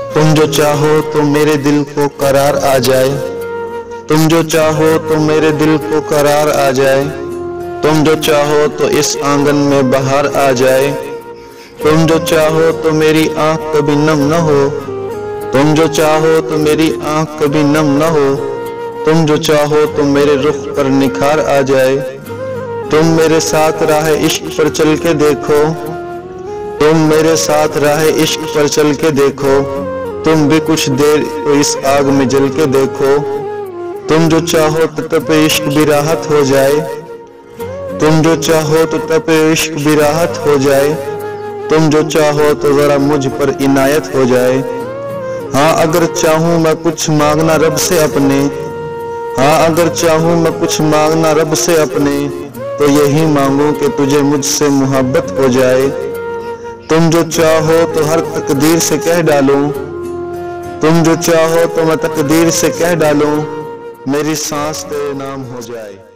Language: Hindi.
तुम जो चाहो तो मेरे दिल को करार आ जाए, तुम जो चाहो तो मेरे दिल को करार आ जाए, तुम जो चाहो तो इस आंगन में बहार आ जाए, तुम जो चाहो तो मेरी आंख कभी नम न हो, तुम जो चाहो तो मेरी आंख कभी नम न हो, तुम जो चाहो तो मेरे रुख पर निखार आ जाए, तुम मेरे साथ राह इश्क पर चल के देखो, तुम मेरे साथ राह इश्क पर चल के देखो, तुम भी कुछ देर तो इस आग में जल के देखो, तुम जो चाहो तो तप इश्क भी राहत हो जाए, तुम जो चाहो तो तप इश्क भी राहत हो जाए, तुम जो चाहो तो जरा मुझ पर इनायत हो जाए। हाँ अगर चाहूँ मैं कुछ मांगना रब से अपने, हाँ अगर चाहूँ मैं कुछ मांगना रब से अपने, तो यही मांगूं कि तुझे मुझसे मोहब्बत हो जाए। तुम जो चाहो तो हर तकदीर से कह डालूं, तुम जो चाहो तो मैं तकदीर से कह डालूं, मेरी सांस तेरे नाम हो जाए।